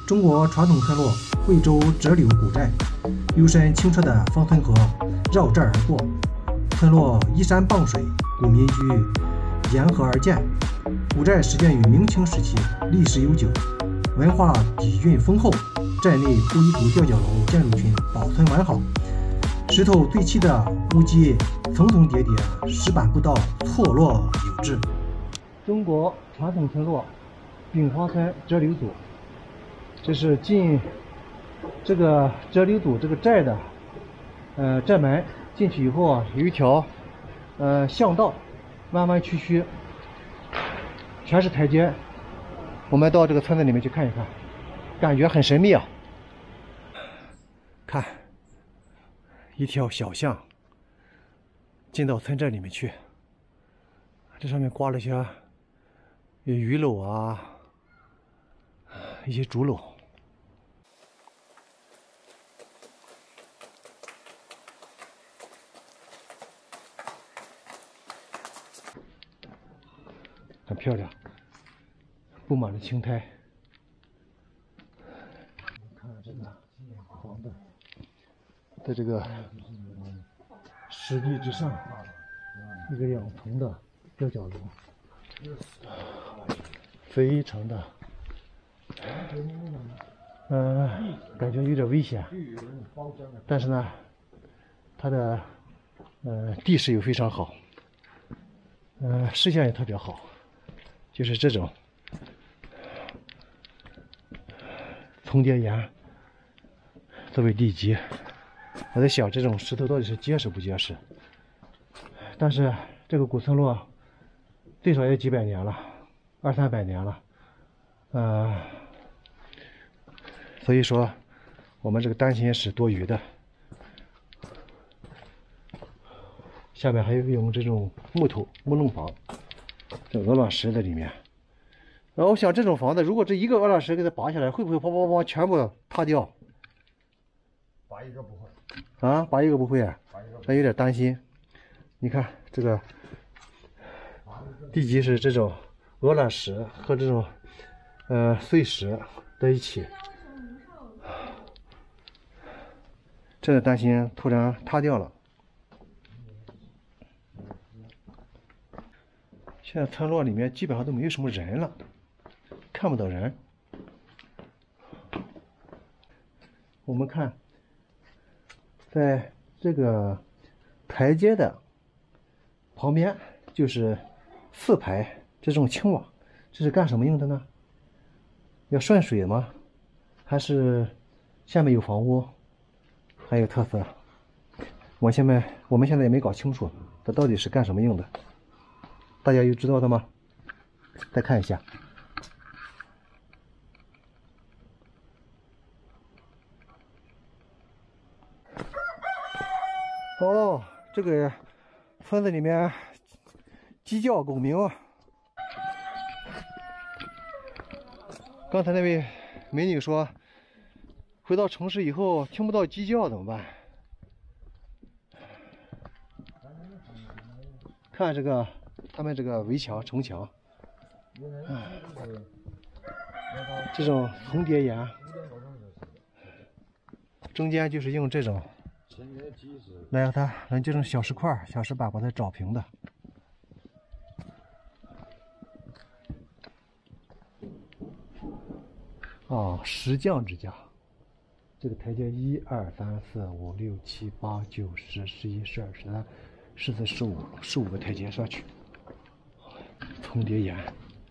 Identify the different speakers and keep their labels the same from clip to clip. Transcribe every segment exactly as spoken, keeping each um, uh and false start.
Speaker 1: 中国传统村落惠州折柳古寨，幽深清澈的汾村河绕寨而过，村落依山傍水，古民居沿河而建。古寨始建于明清时期，历史悠久，文化底蕴丰厚。寨内布依古吊脚楼建筑群保存完好，石头堆砌的屋基层层叠叠，石板步道错落有致。中国传统村落秉华村折柳组，这是进这个折柳组这个寨的呃寨门，进去以后啊，有一条呃巷道，弯弯曲曲，全是台阶。我们到这个村子里面去看一看，感觉很神秘啊！看，一条小巷进到村寨里面去，这上面挂了些有鱼篓啊，一些竹篓。很漂亮，布满了青苔。看这个房子，在这个石地之上，一个两层的吊脚楼，非常的，呃，感觉有点危险，但是呢，它的呃地势又非常好，呃，视线也特别好。就是这种重叠岩作为地基，我在想这种石头到底是结实不结实？但是这个古村落最少也几百年了，二三百年了，呃，所以说我们这个担心是多余的。下面还有用这种木头木弄房。这鹅卵石在里面，然后我想这种房子，如果这一个鹅卵石给它拔下来，会不会啪啪啪全部塌掉？
Speaker 2: 拔一个不会
Speaker 1: 啊，拔一个不会啊，那有点担心。你看这个地基是这种鹅卵石和这种呃碎石在一起，真的担心突然塌掉了。现在村落里面基本上都没有什么人了，看不到人。我们看，在这个台阶的旁边就是四排这种青瓦，这是干什么用的呢？要顺水吗？还是下面有房屋，还有特色？我现在我们现在也没搞清楚，它到底是干什么用的。大家有知道的吗？再看一下。哦，这个村子里面鸡叫狗鸣。刚才那位美女说，回到城市以后听不到鸡叫怎么办？看这个。他们这个围墙、城墙，嗯，这种重叠岩，中间就是用这种来让它用这种小石块、小石板把它找平的。哦，石匠之家，这个台阶一二三四五六七八九十十一十二十三十四十五十五个台阶上去。重叠岩，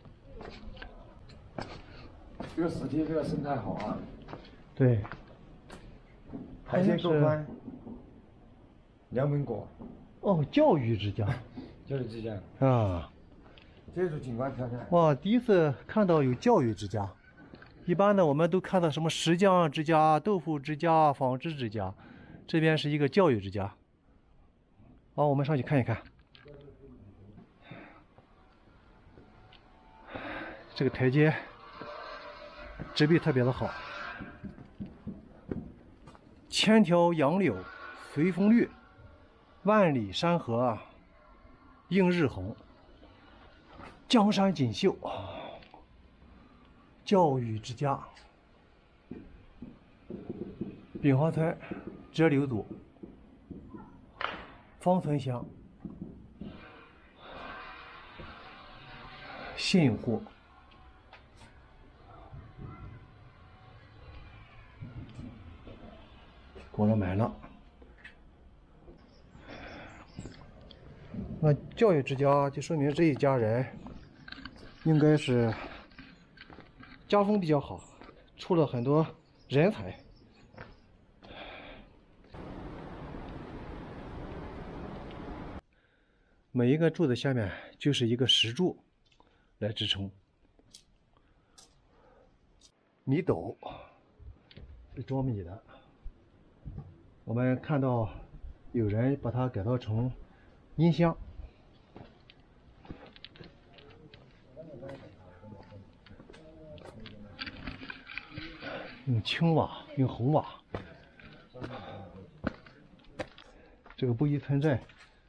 Speaker 2: 这个石梯这个生态好啊。
Speaker 1: 对，
Speaker 2: 台阶够宽，两本果。
Speaker 1: 哦，教育之家，
Speaker 2: 教育之家
Speaker 1: 啊，
Speaker 2: 这种景观条件。
Speaker 1: 哇，第一次看到有教育之家，一般的我们都看到什么石匠之家、豆腐之家、纺织之家，这边是一个教育之家。好，我们上去看一看。这个台阶植被特别的好，千条杨柳随风绿，万里山河映日红，江山锦绣，教育之家。 滨河村折柳组方村乡新户。果然满了。那教育之家就说明这一家人应该是家风比较好，出了很多人才。每一个柱子下面就是一个石柱来支撑。米斗是装米的，我们看到有人把它改造成音箱。用青瓦，用红瓦，这个不宜存在，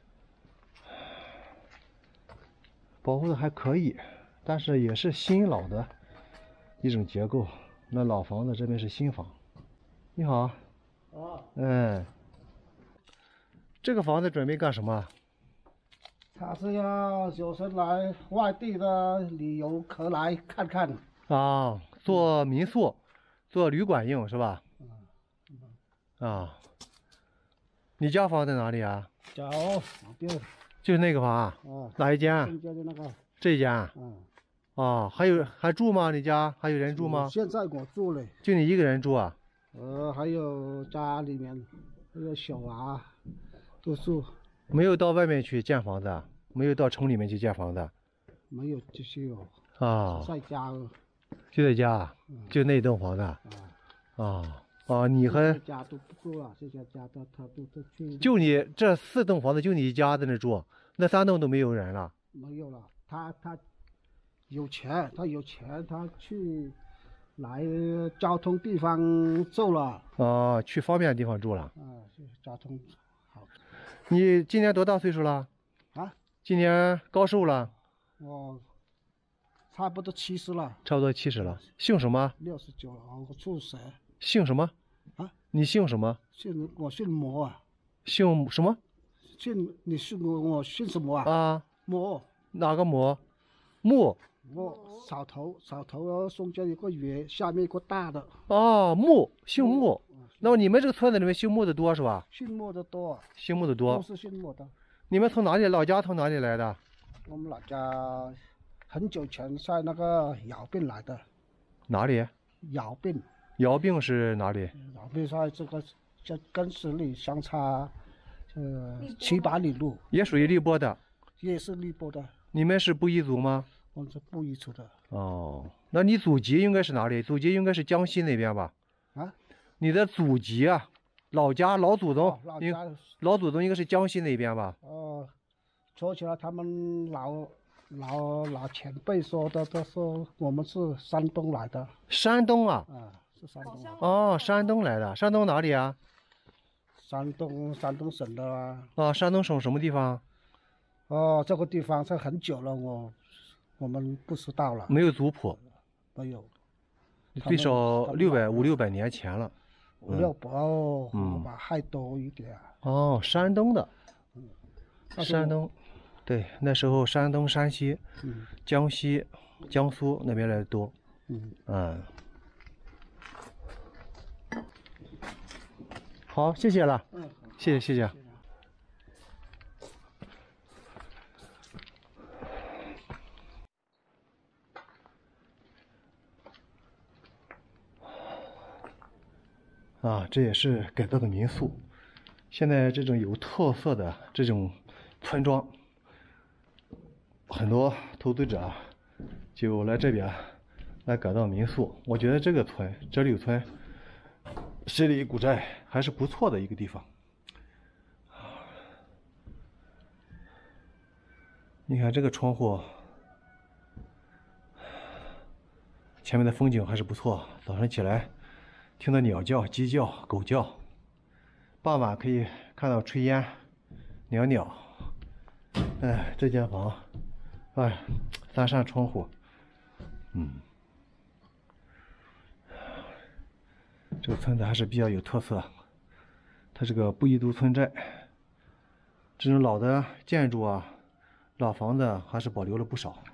Speaker 1: 保护的还可以，但是也是新老的一种结构。那老房子这边是新房。你好。啊。嗯。这个房子准备干什么？
Speaker 3: 他是要有时来外地的旅游客来看看。
Speaker 1: 啊，做民宿。做旅馆用是吧？嗯。啊，你家房在哪里啊？
Speaker 3: 家哦，旁边。
Speaker 1: 就是那个房啊？
Speaker 3: 啊。
Speaker 1: 哪一间？
Speaker 3: 这的那个。
Speaker 1: 这一间。嗯。啊，还有还住吗？你家还有人住吗？
Speaker 3: 现在我住了。
Speaker 1: 就你一个人住啊？
Speaker 3: 呃，还有家里面那个小娃都住。
Speaker 1: 没有到外面去建房子？没有到城里面去建房子？
Speaker 3: 没有，就是有。
Speaker 1: 啊。
Speaker 3: 在家。
Speaker 1: 就在家，就那栋房子。啊啊啊！你和
Speaker 3: 家都不住了，这家家的他都都去。
Speaker 1: 就你这四栋房子，就你一家在那住，那三栋都没有人了。
Speaker 3: 没有了，他他有钱，他有钱，他去来交通地方住了。
Speaker 1: 啊，去方便的地方住了。
Speaker 3: 啊，是交通好。
Speaker 1: 你今年多大岁数了？
Speaker 3: 啊？
Speaker 1: 今年高寿了？
Speaker 3: 我。差不多七十了，
Speaker 1: 差不多七十了。姓什么？
Speaker 3: 六十九了，我属蛇。
Speaker 1: 姓什么？
Speaker 3: 啊？
Speaker 1: 你姓什么？
Speaker 3: 姓我姓魔啊。
Speaker 1: 姓什么？
Speaker 3: 姓你姓我，我姓什么啊？
Speaker 1: 啊？
Speaker 3: 魔。
Speaker 1: 哪个魔？木。
Speaker 3: 我草头，草头中间有个圆，下面一个大的。
Speaker 1: 哦，木，姓木。那么你们这个村子里面姓木的多是吧？
Speaker 3: 姓木的多。
Speaker 1: 姓木的多。
Speaker 3: 都是姓木的。
Speaker 1: 你们从哪里？老家从哪里来的？
Speaker 3: 我们老家。很久前在那个窑并来的。
Speaker 1: 哪里？
Speaker 3: 窑并。
Speaker 1: 窑并是哪里？
Speaker 3: 窑并在这个这跟十里相差，呃七八里路。
Speaker 1: 也属于荔波的。
Speaker 3: 也是荔波的。
Speaker 1: 你们是布依族吗？
Speaker 3: 我们是布依族的。
Speaker 1: 哦，那你祖籍应该是哪里？祖籍应该是江西那边吧？
Speaker 3: 啊？
Speaker 1: 你的祖籍啊，老家老祖宗，
Speaker 3: 哦、老家
Speaker 1: 老祖宗应该是江西那边吧？
Speaker 3: 哦，说起来他们老。老老前辈说的都说我们是山东来的。
Speaker 1: 山东啊？
Speaker 3: 啊，是山东。
Speaker 1: 哦，山东来的，山东哪里啊？
Speaker 3: 山东，山东省的啊。
Speaker 1: 哦，山东省什么地方？
Speaker 3: 哦，这个地方是很久了，我我们不知道了。
Speaker 1: 没有族谱。
Speaker 3: 没有。
Speaker 1: 最少六百五六百年前了。
Speaker 3: 五六百哦，嗯，吧，还多一点。
Speaker 1: 哦，山东的。
Speaker 3: 嗯。
Speaker 1: 山东。对，那时候山东、山西、
Speaker 3: 嗯、
Speaker 1: 江西、江苏那边来的多。
Speaker 3: 嗯
Speaker 1: 嗯。好，谢谢了。
Speaker 3: 嗯，
Speaker 1: 谢谢谢谢。啊，这也是改造的民宿。现在这种有特色的这种村庄。很多投资者就来这边来改造民宿，我觉得这个村折柳村十里古寨还是不错的一个地方。你看这个窗户，前面的风景还是不错。早上起来听到鸟叫、鸡叫、狗叫，傍晚可以看到炊烟、袅袅。哎，这间房。哎，三扇窗户，嗯， 这个村子还是比较有特色，它是个布依都村寨，这种老的建筑啊、老房子还是保留了不少。